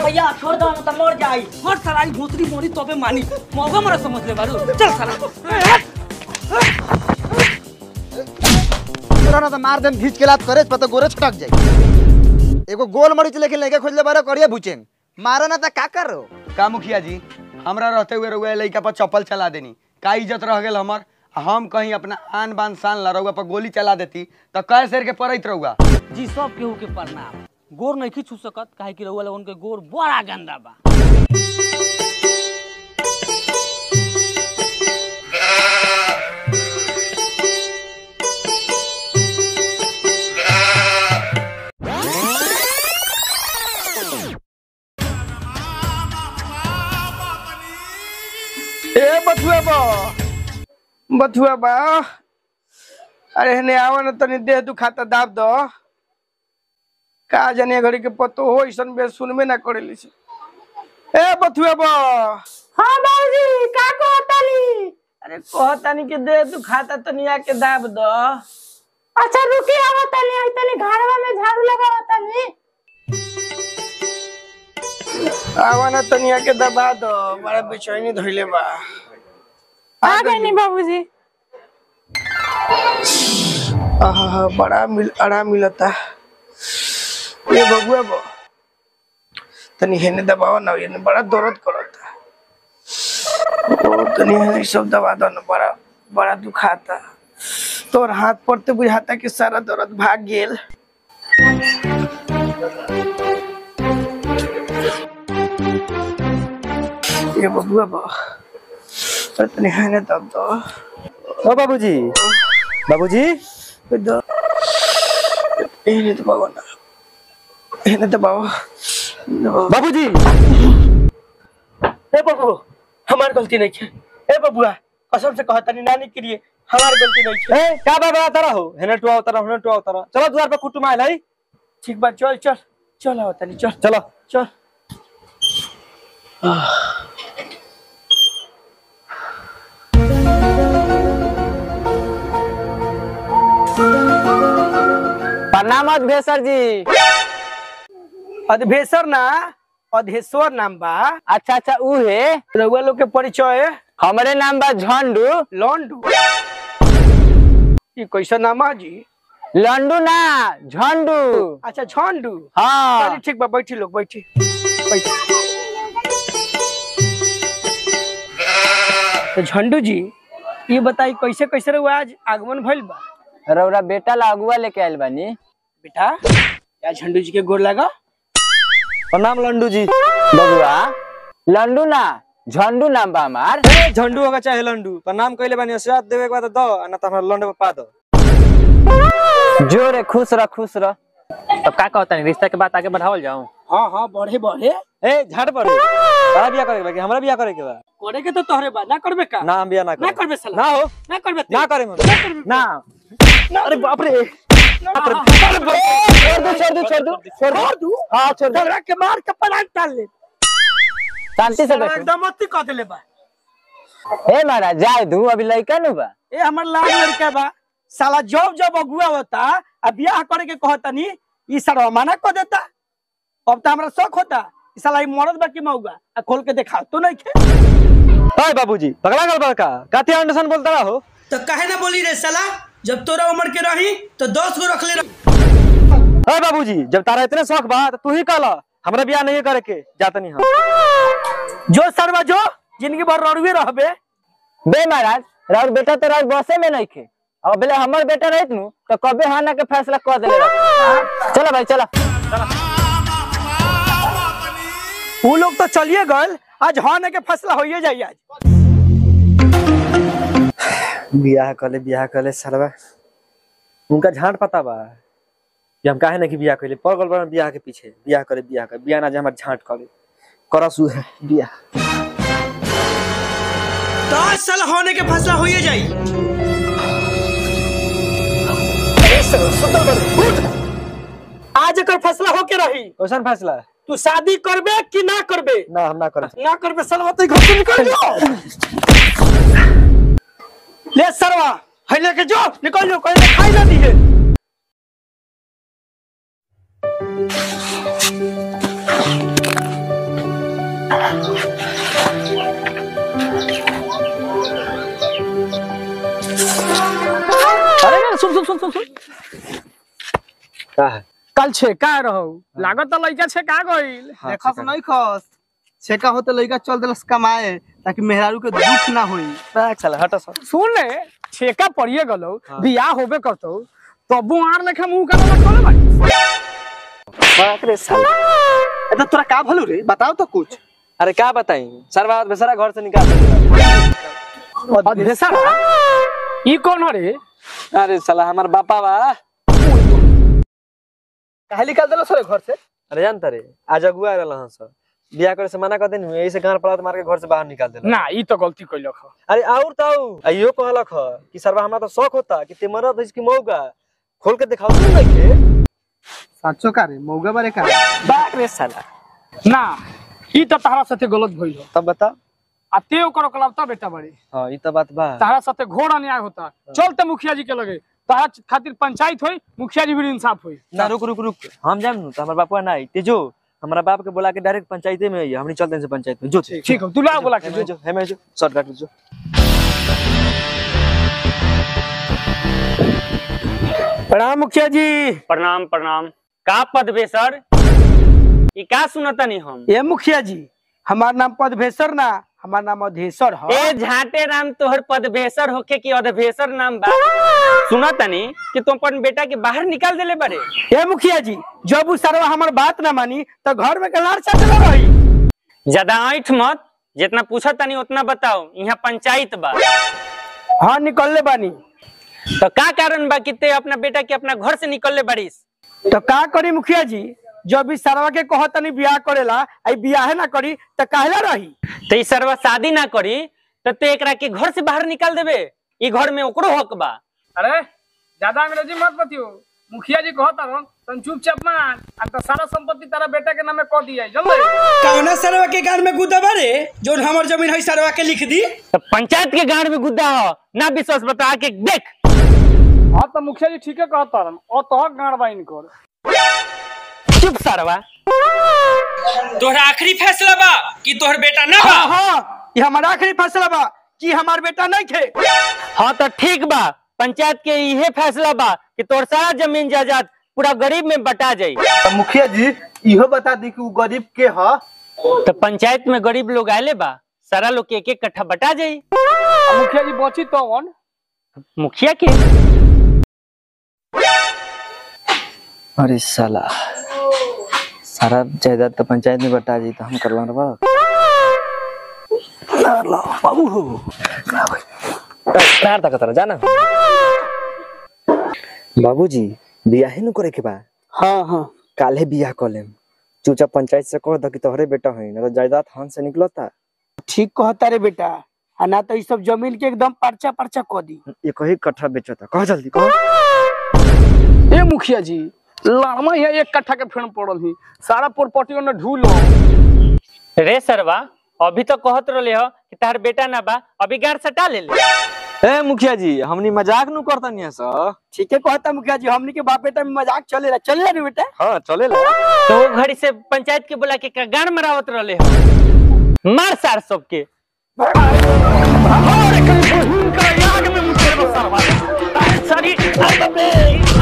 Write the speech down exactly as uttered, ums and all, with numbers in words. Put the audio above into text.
भैया छोड़ दो तो मर जाई। हर साला भूतरी मोरी तबे मानी मौका मरा समझ ले बारू। चल साला ना तो मार देम घींच के लात करे पता गोरे छटक जाई। एगो गोल मरीच लेके लेके खोजले बारे करिया बुचेन मारो ना त का करो। का मुखिया जी हमरा रहते हुए रुआ लइका पर चप्पल चला देनी का इज्जत रह गेल हमर। हम कहीं अपना आन बान शान ला रहुआ पर गोली चला देती तो कै शेर के पड़त रहुआ। जी सब केहू के प्रणाम। गोर नहीं खी छू सकत काहे कि रहुआ लोगन के गोर बड़ा गंदा बा। ए बथुआ बा बथुआ बा अरे हने आवा न तनी देह दुखाता दाब दो का जाने घड़ी के पतो हो इसन बे सुनबे ना करेली से। ए बथुआ बा हां बाबूजी का कहतानी? अरे कहतानी के देह दुखाता तनी आके दाब दो। अच्छा रुकी आवा तनी आई तनी घरवा में झाड़ू लगावा तनी। आवा न तनी आके दबा दो बड़ा बेचैनी धइले बा। आ गई नी बाबूजी। आहा बड़ा मिल आराम मिलता। ये बबुआ बा तनी हेने दबावा ना ये बड़ा दर्द करता। ओ तनी हेने सब दबा दो ना बड़ा बड़ा दुखाता। तोर हाथ पड़ते बुझाता कि सारा दर्द भाग गेल। ये बबुआ बा तनी हेने दब दो। ओ बाबूजी बाबूजी दो हेने दबावा ना हेने दबावा बाबूजी। ए बबू हमार गलती नहीं है। ए बबुआ कसम से कहता नहीं नानी के लिए हमार गलती नहीं है। ए का बाबा तारा हो हेने टुआ उतरा हेने टुआ उतरा चलो द्वार पे कुटुम आइल है। ठीक बात चल चल चल आवता नहीं चल चलो चल। प्रणाम अधेश्वर जी। अधेश्वर ना अधेश्वर नाम बा। अच्छा अच्छा ऊ है रउआ लोग के परिचय हमरे नाम बा झंडू। लंडू ये कैसा नाम है जी? लंडू ना झंडू। अच्छा झंडू। हाँ चलिए ठीक बा बैठी लोग बैठी बैठी। तो झंडू जी ये बताई कैसे कैसे रउआ आज आगमन भइल बा? रउरा बेटा ला अगुआ लेके आइल बानी। बेटा या झंडू जी के गोर लगा। प्रणाम लंडू जी। बबुआ लंडू ना झंडू नाम बा हमार। झंडू होगा चाहे लंडू प्रणाम कइले बानी आशीर्वाद देवे के बाद दो ना त हमरा लंडू पा दो। जोरे खुश रह खुश रह। अब का कहता नहीं रिश्ता के बात आगे बढ़ावल जाऊं? हाँ हाँ बढ़े बढ़े। ए झाड़ पर तारा बियाह करे के बा कि हमरा बियाह करे के बा? करे के तो तोहरे बा ना करबे का? ना हम बियाह ना करे। ना करबे साला। ना हो ना करबे ना करे हम ना। अरे बाप रे छोड़ दो छोड़ दो छोड़ दो छोड़ दो। हां छोड़ दो। झगड़ा के मार के पराग डाल ले। शांति से बैठो एकदम अति क देले बा। ए महाराज जाय दू अभी लइका नु बा। ए हमर लाल लड़का बा साला जब जब अगुआ होता अब बियाह करे के कहतनी ई सारा माना क देता। अब त हमरा शौक होता ई साला ई मरद बा की मौगा आ खोल के देखा तो नहीं खे। ओए बाबूजी पगला गल बड़का काती अंडरसन बोलता रहो तो काहे ना बोली रे साला जब तोरा उम्र के रही तो दस गो रख ले। ओए बाबूजी जब तारा इतने शौक बा तो तू ही कहला हमरा बियाह नहीं करे के जातनी हम। जो सरवा जो जिंदगी भर रड़ुए रहबे। बे महाराज राउर बेटा तो राउर बसे में नहीं खे। अब बेले हमर बेटा रहत नु तो कबे हाना के फैसला कर देले रह। चलो भाई चलो। वो लोग तो चलिए गल आज हाना के फैसला होइए जाई। आज बियाह कले बियाह कले सरवा उनका झांट पता बा कि हम काहे नहीं बियाह कइले पगल बन बियाह के पीछे बियाह करे बियाह करे बियाह ना जे हमर झांट करे करसु है बियाह। दस साल होने के फैसला होइए जाई। आज एकर फैसला होके रही। कैसन फैसला? तू शादी करबे कि ना करबे? ना हम ना करब। ना करबे साला तो घर से निकल जाओ। ले सरवा है लेके जो निकल जाओ कहीं खाई ना दिए। सुन सुन का है कल छेका रहो लागत तो लइका छेका गइल देखस नहीं खस छेका होते लइका चल देलस कमाए ताकि मेहरारू के दुख ना होई बैग साला हट सब सुन ले छेका पड़िए गलो बियाह होबे करतो तबु आर लेखा मुंह का खोले भाई बाप रे साला ए तो तोरा का भलू रे बताओ तो कुछ अरे क्या बताई सरवा बेचारा घर से निकाल दिया और भेसा ई कौन हरे अरे साला हमार बापा बा काहे निकाल देलो सरे घर से अरे जानता रे आज अगुआ रहल हन सब बियाह करे से मना कर देन यही से गांव पड़ा तो मार के घर से बाहर निकाल देला ना ई तो गलती कइलक ह अरे और तो आइयो कहलक ह कि सरवा हमरा तो शौक होता कि ते मरद है इसकी मौका खोल के दिखाओ तो नहीं के साचो का रे मौगा बारे का बाप रे साला ना ई तो तारा साथे गलत भइल हो तब बता आ ते ओकर कलावता बेटा बड़ी हां ई तो बात बा तारा साथे घोर अन्याय होता चलते मुखिया जी के लगे तारा खातिर पंचायत होई मुखिया जी भी इंसाफ होई ना रुक रुक रुक हम जान नु तो हमर बापा ना आई ते जो हमारा बाप के बोला के डायरेक्ट पंचायते में आई हमनी चलते हैं से पंचायत में जो ठीक है तू ला बोला के जो जो है मैं जो शॉर्टकट जो प्रणाम मुखिया जी। प्रणाम प्रणाम का पदवे सर ई का सुनतनी हम ये मुखिया जी हमार नाम पदभेसर ना हमार नाम अधेसर है। ए झाटे राम तोहर पदवेसर होके कि अधवेसर नाम बा सुनतनी कि तुम अपन बेटा के बाहर निकाल देले बारे। ये मुखिया जी जब उ सरवा हमार बात ना मानी तो घर में कलार चला रही। ज्यादा ऐठ मत जितना पूछा तनी उतना बताओ यहाँ पंचायत बा। हाँ निकलले बानी। तो का कारण बा कि ते अपना बेटा के अपना घर से निकलले बारिस। तो का करी मुखिया जी जब इस सरवा के कहतनी बियाह करेला आई बियाह ना करी तो कहला रही। तो ई सरवा शादी ना करी तो ते एकरा के घर से बाहर निकाल देबे ई घर में ओकरो हक बा। अरे ज्यादा अंग्रेजी मत बतियो मुखिया जी कहता रहो तन चुपचाप मान अब तो सारा संपत्ति तारा बेटा के नामे कह दिया जल्दी। कौना सरवा के गाड़ में गुदा बारे जो हमर जमीन है सरवा के लिख दी। तो पंचायत के गांड में गुद्दा हो ना विश्वास बता के देख। हाँ तो मुखिया जी ठीक है कहता रहो और तो गाड़ बाइन कर चुप सरवा तोहरा आखिरी फैसला बा कि तोहर बेटा ना बा। हाँ हाँ ये हमारा आखिरी फैसला बा कि हमार बेटा नहीं थे। हाँ तो ठीक बा पंचायत के इहे फैसला बा कि तोर सारा जमीन जायदाद पूरा गरीब में बटा जाई। तो मुखिया जी इहो बता दी कि उ गरीब के ह। तो पंचायत में गरीब लोग आले बा सारा लोग के एक एक कट्ठा बटा जाई। मुखिया जी बची तो कौन मुखिया के अरे साला सारा जायदाद तो पंचायत में बटा जी तो हम करवा रहा बाबू हो नार तक तरह जाना बाबूजी बियाह ही न करे के बा। हाँ हाँ काले बियाह कर लेम चूचा पंचायत से कह द कि तोहरे बेटा है ना तो जायदाद हाथ से निकलता। ठीक कहता रे बेटा आ ना तो इस सब जमीन के एकदम पर्चा पर्चा कह दी। एक ही कट्ठा बेचता कह जल्दी कह। ए मुखिया जी लड़मा यहाँ एक कट्ठा के फेण पड़ल ही सारा प्रॉपर्टी ने ढूल रे सरवा अभी तो कहत रहे हो कि तार बेटा ना बा अभी गाड़ सटा ले ले। ए मुखिया जी हमनी मजाक नु करता नहीं है सर। ठीक है कहता मुखिया जी हमनी के बाप बेटा में मजाक चलेला चलेला रे बेटा। हाँ चलेला। तो वो घड़ी से पंचायत के बुला के का गाड़ मरावत रहे हो मार सार सबके। याद में मुझे